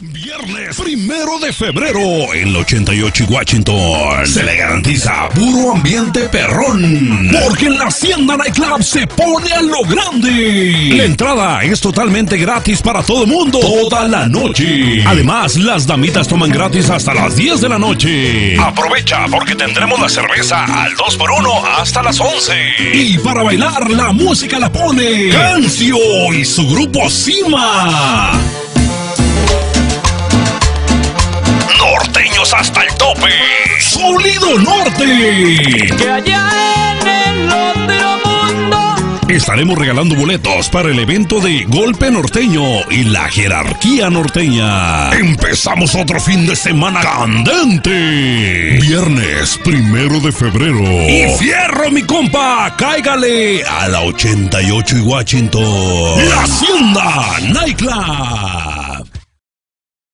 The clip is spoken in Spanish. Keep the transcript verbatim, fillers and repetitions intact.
Viernes primero de febrero en el ochenta y ocho y Washington se le garantiza puro ambiente perrón, porque en la Hacienda Nightclub se pone a lo grande. La entrada es totalmente gratis para todo mundo toda la noche. Además, las damitas toman gratis hasta las diez de la noche. Aprovecha porque tendremos la cerveza al dos por uno hasta las once. Y para bailar la música la pone Cancio y su grupo Cima. Norteños hasta el tope. Sonido Norte. Que allá en el otro mundo estaremos regalando boletos para el evento de Golpe Norteño y la Jerarquía Norteña. Empezamos otro fin de semana candente. Viernes primero de febrero. Y fierro, mi compa. Cáigale a la ochenta y ocho y Washington. La Hacienda Nightclub.